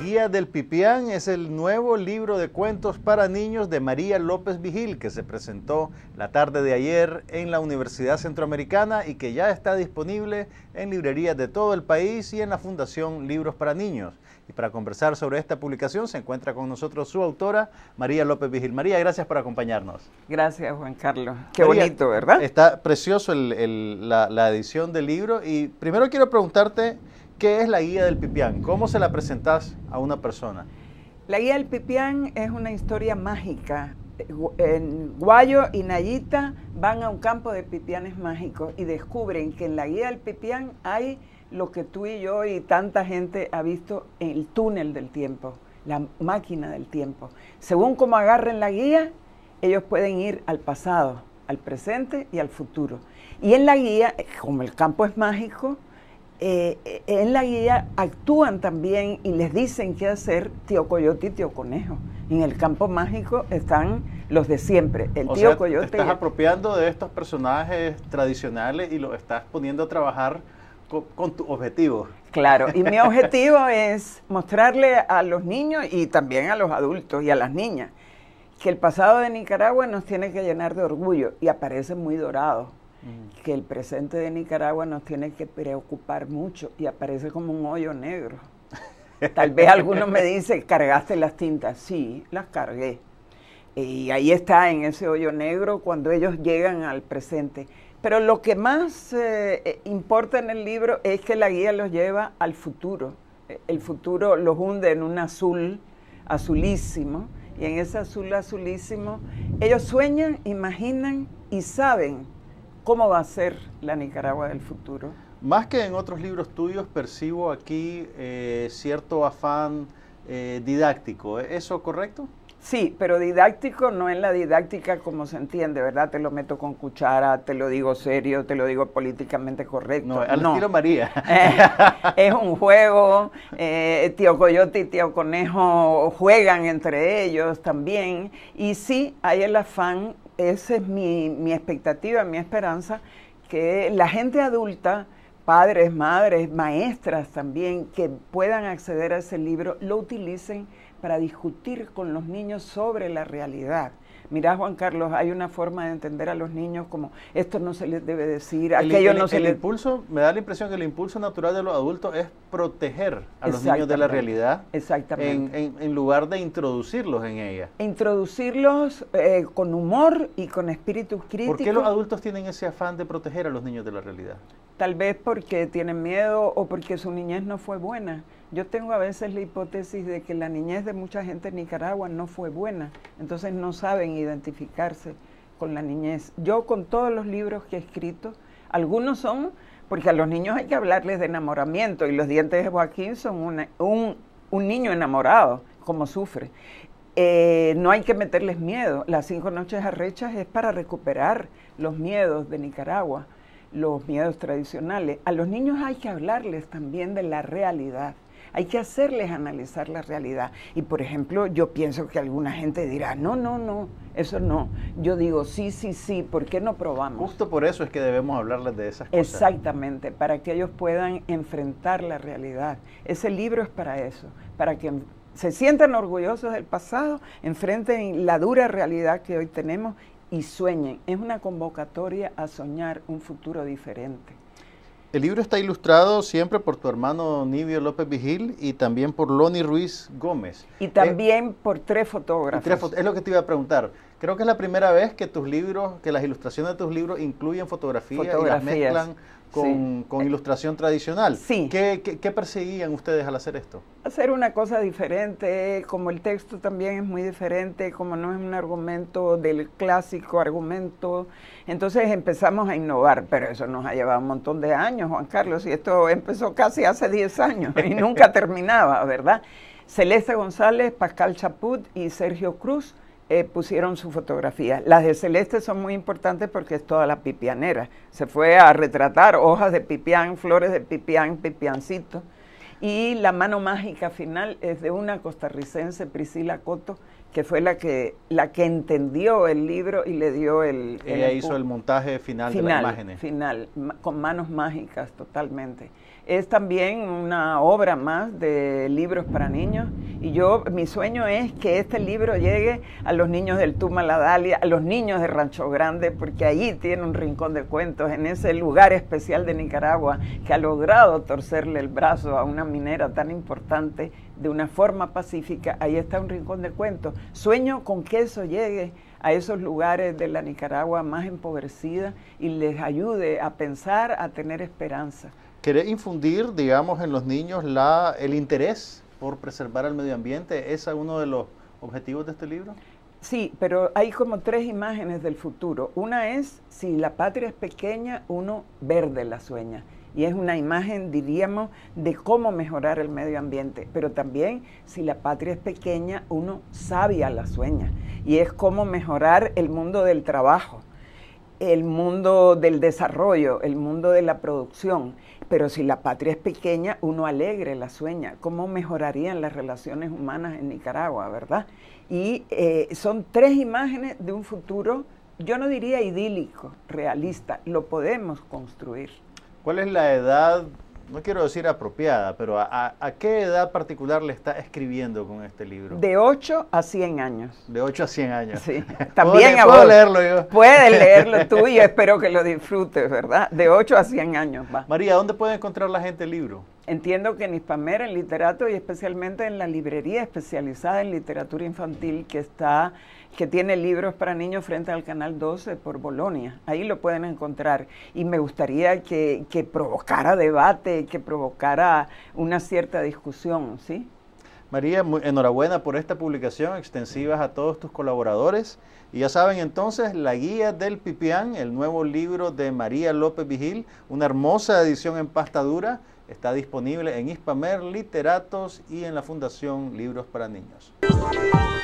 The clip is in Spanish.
Guía del Pipián es el nuevo libro de cuentos para niños de María López Vigil, que se presentó la tarde de ayer en la Universidad Centroamericana y que ya está disponible en librerías de todo el país y en la Fundación Libros para Niños. Y para conversar sobre esta publicación se encuentra con nosotros su autora, María López Vigil. María, gracias por acompañarnos. Gracias, Juan Carlos. Qué María, bonito, ¿verdad? Está precioso la edición del libro y primero quiero preguntarte, ¿qué es la Guía del Pipián? ¿Cómo se la presentás a una persona? La Guía del Pipián es una historia mágica. Guayo y Nayita van a un campo de pipianes mágicos y descubren que en la Guía del Pipián hay lo que tú y yo y tanta gente ha visto en el túnel del tiempo, la máquina del tiempo. Según cómo agarren la guía, ellos pueden ir al pasado, al presente y al futuro. Y en la guía, como el campo es mágico, en la guía actúan también y les dicen qué hacer Tío Coyote y Tío Conejo. En el campo mágico están los de siempre, el Tío Coyote. Te estás apropiando de estos personajes tradicionales y los estás poniendo a trabajar con tu objetivo. Claro, y mi objetivo es mostrarle a los niños y también a los adultos y a las niñas que el pasado de Nicaragua nos tiene que llenar de orgullo y aparece muy dorado. Que el presente de Nicaragua nos tiene que preocupar mucho y aparece como un hoyo negro. Tal vez alguno me dice, ¿cargaste las tintas? Sí, las cargué. Y ahí está, en ese hoyo negro, cuando ellos llegan al presente. Pero lo que más importa en el libro es que la guía los lleva al futuro. El futuro los hunde en un azul, azulísimo, y en ese azul azulísimo ellos sueñan, imaginan y saben cómo va a ser la Nicaragua del futuro. Más que en otros libros tuyos, percibo aquí cierto afán didáctico. ¿Es eso correcto? Sí, pero didáctico no es la didáctica como se entiende, ¿verdad? Te lo meto con cuchara, te lo digo serio, te lo digo políticamente correcto. No, al estilo María. Es un juego, Tío Coyote y Tío Conejo juegan entre ellos también. Y sí, hay el afán, esa es mi expectativa, mi esperanza, que la gente adulta, padres, madres, maestras también, que puedan acceder a ese libro, lo utilicen para discutir con los niños sobre la realidad. Mirá, Juan Carlos, hay una forma de entender a los niños como esto no se les debe decir, aquello no se les... impulso, me da la impresión que el impulso natural de los adultos es proteger a los niños de la realidad. Exactamente. En lugar de introducirlos en ella. Introducirlos con humor y con espíritu crítico. ¿Por qué los adultos tienen ese afán de proteger a los niños de la realidad? Tal vez porque tienen miedo o porque su niñez no fue buena. Yo tengo a veces la hipótesis de que la niñez de mucha gente en Nicaragua no fue buena, entonces no saben identificarse con la niñez. Yo con todos los libros que he escrito, algunos son, porque a los niños hay que hablarles de enamoramiento y los dientes de Joaquín son un niño enamorado, como sufre. No hay que meterles miedo. Las 5 noches arrechas es para recuperar los miedos de Nicaragua, los miedos tradicionales. A los niños hay que hablarles también de la realidad. Hay que hacerles analizar la realidad. Y, por ejemplo, yo pienso que alguna gente dirá, no, no, no, eso no. Yo digo, sí, sí, sí, ¿por qué no probamos? Justo por eso es que debemos hablarles de esas cosas. Exactamente, para que ellos puedan enfrentar la realidad. Ese libro es para eso, para que se sientan orgullosos del pasado, enfrenten la dura realidad que hoy tenemos y sueñen. Es una convocatoria a soñar un futuro diferente. El libro está ilustrado siempre por tu hermano Nibio López Vigil y también por Loni Ruiz Gómez. Y también por 3 fotógrafos. Es lo que te iba a preguntar. Creo que es la primera vez que tus libros, que las ilustraciones de tus libros incluyen fotografías y las mezclan con ilustración tradicional. Sí. ¿Qué perseguían ustedes al hacer esto? Hacer una cosa diferente, como el texto también es muy diferente, como no es un argumento del clásico argumento, entonces empezamos a innovar, pero eso nos ha llevado un montón de años, Juan Carlos, y esto empezó casi hace 10 años y nunca terminaba, ¿verdad? Celeste González, Pascal Chaput y Sergio Cruz pusieron su fotografía. Las de Celeste son muy importantes porque es toda la pipianera. Se fue a retratar hojas de pipián, flores de pipián, pipiancito. Y la mano mágica final es de una costarricense, Priscila Coto, que fue la que entendió el libro y le dio Ella hizo el montaje final de las imágenes. Con manos mágicas totalmente. Es también una obra más de libros para niños, y mi sueño es que este libro llegue a los niños del Tuma La Dalia, a los niños de Rancho Grande, porque ahí tiene un rincón de cuentos, en ese lugar especial de Nicaragua que ha logrado torcerle el brazo a una minera tan importante de una forma pacífica. Ahí está un rincón de cuentos. Sueño con que eso llegue a esos lugares de la Nicaragua más empobrecida y les ayude a pensar, a tener esperanza. ¿Querés infundir, digamos, en los niños el interés por preservar el medio ambiente? ¿Es uno de los objetivos de este libro? Sí, pero hay como 3 imágenes del futuro. Una es, si la patria es pequeña, uno verde la sueña. Y es una imagen, diríamos, de cómo mejorar el medio ambiente. Pero también, si la patria es pequeña, uno sabia la sueña. Y es cómo mejorar el mundo del trabajo, el mundo del desarrollo, el mundo de la producción. Pero si la patria es pequeña, uno alegre la sueña. ¿Cómo mejorarían las relaciones humanas en Nicaragua, verdad? Y son 3 imágenes de un futuro, yo no diría idílico, realista. Lo podemos construir. ¿Cuál es la edad, no quiero decir apropiada, pero a qué edad particular le está escribiendo con este libro? De 8 a 100 años. De 8 a 100 años. Sí, también ¿Puedo leerlo yo? Puedes leerlo tú y espero que lo disfrutes, ¿verdad? De 8 a 100 años va. María, ¿dónde puede encontrar la gente el libro? Entiendo que en Hispamer, en Literato, y especialmente en la librería especializada en literatura infantil que tiene libros para niños frente al Canal 12 por Bolonia. Ahí lo pueden encontrar. Y me gustaría que provocara debate, que provocara una cierta discusión, ¿sí? María, enhorabuena por esta publicación, extensivas a todos tus colaboradores. Y ya saben entonces, La Guía del Pipián, el nuevo libro de María López Vigil, una hermosa edición en pasta dura, está disponible en Hispamer, Literatos y en la Fundación Libros para Niños.